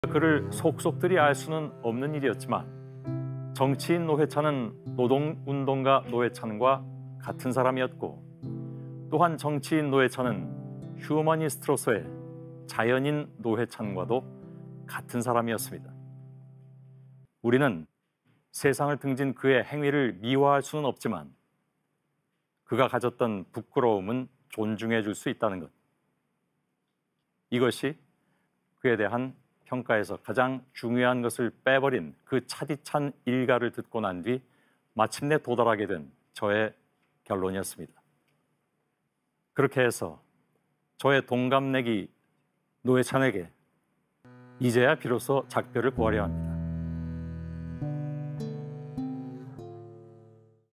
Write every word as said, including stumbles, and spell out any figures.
그를 속속들이 알 수는 없는 일이었지만 정치인 노회찬은 노동운동가 노회찬과 같은 사람이었고, 또한 정치인 노회찬은 휴머니스트로서의 자연인 노회찬과도 같은 사람이었습니다. 우리는 세상을 등진 그의 행위를 미화할 수는 없지만 그가 가졌던 부끄러움은 존중해 줄 수 있다는 것. 이것이 그에 대한 평가에서 가장 중요한 것을 빼버린 그 차디찬 일가를 듣고 난 뒤 마침내 도달하게 된 저의 결론이었습니다. 그렇게 해서 저의 동갑내기 노회찬에게 이제야 비로소 작별을 구하려 합니다.